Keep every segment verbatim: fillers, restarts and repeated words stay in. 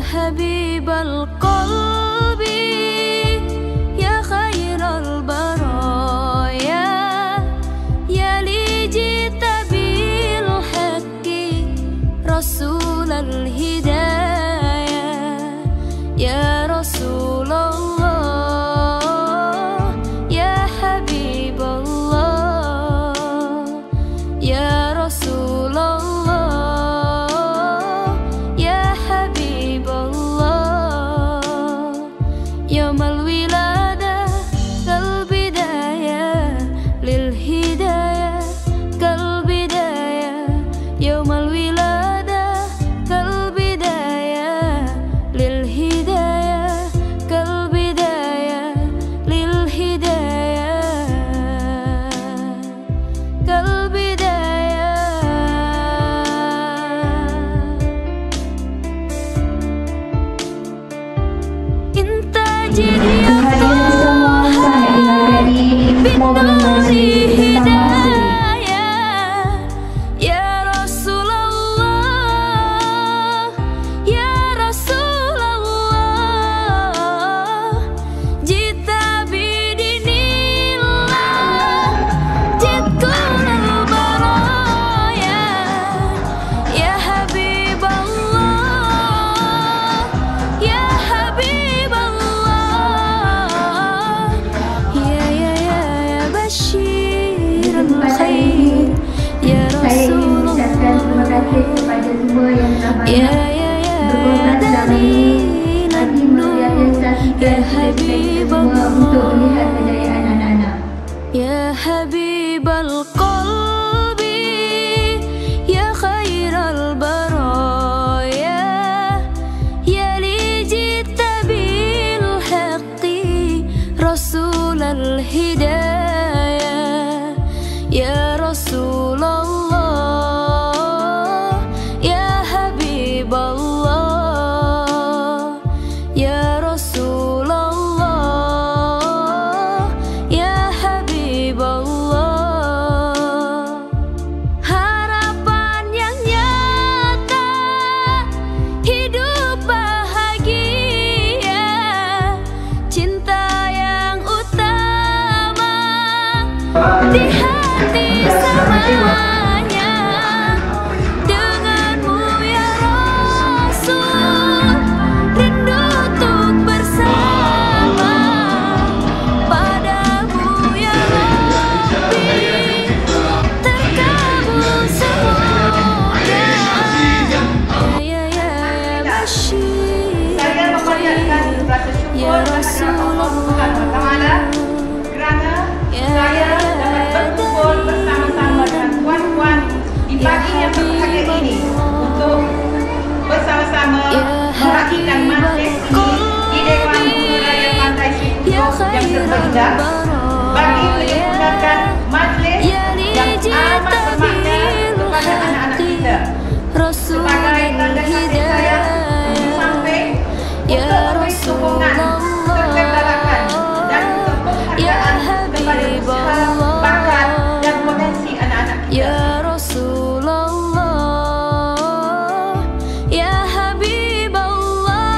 حبيب القلب يا خير البرايا يا لي جئت بالحق رسول الهدايا يا رسول الله يا حبيب الله يا رسول الله يا حبيب الله يوم الولادة كالبداية للهداية كالبداية يوم الولادة كالبداية للهداية كالبداية للهداية كالبداية انت جئت يا طه بالنور هداية يا رسول الله يا رسول الله جئت بدين الله جئت كل البرايا يا حبيب الله يا حبيب الله يا يا يا يا بشير الخير يا رسول الله يا يا يا دليل النور يا حبيب الله يا حبيب القلب يا خير البرايا يا لي جئت بالحق رسول الهدايا يا رسول الله يا حبيب الله يا رسول الله يا حبيب الله harapan yang nyata hidup bahagia cinta yang utama di hati semuanya denganmu ya Rasul rindu untuk bersama padamu ya Rabbi terkabul semoga ya ya ya Bashir ya Rasulullah Saya dapat berkumpul bersama-sama dengan tuan-tuan di pagi yang berbahagia ini untuk bersama-sama meraihkan majlis ini di Dewan Guru Raya Pantai Sikutu yang terindah bagi menyempurnakan majlis yang amat bermakna kepada anak-anak kita sebagai tanda kasih sayang untuk sampai untuk memberi sokongan kekebalan dan untuk penghargaan kepada usaha, bakat dan potensi anak-anak kita. Ya Rasulullah ya Habib Allah.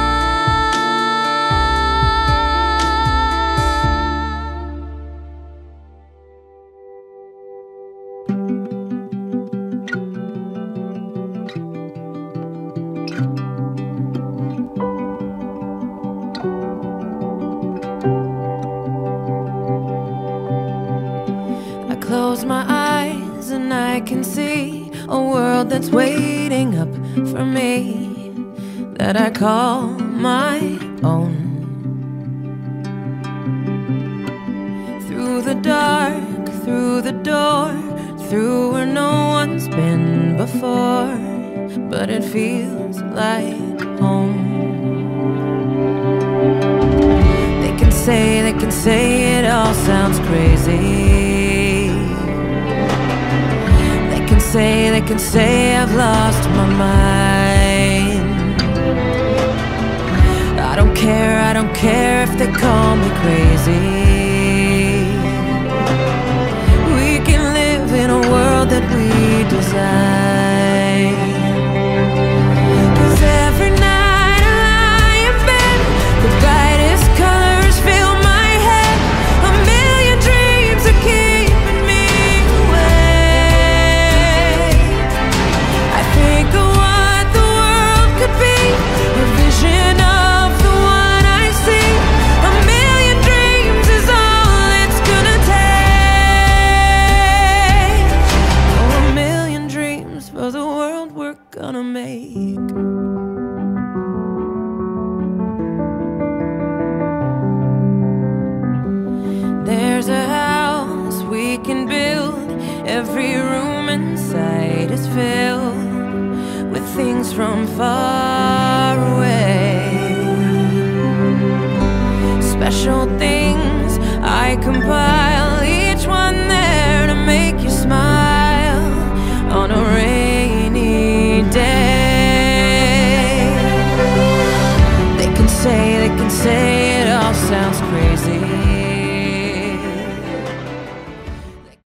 I close my eyes and I can see a world that's waiting up for me, that I call my own. Through the dark, through the door, through where no one's been before, but it feels like home. They can say, they can say it all sounds crazy. They can say, they can say I've lost my mind. I don't care, I don't care if they call me crazy. We can live in a world that we design. 'Cause every night I things from far away. Special things I compile, each one there to make you smile on a rainy day. They can say, they can say it all sounds crazy,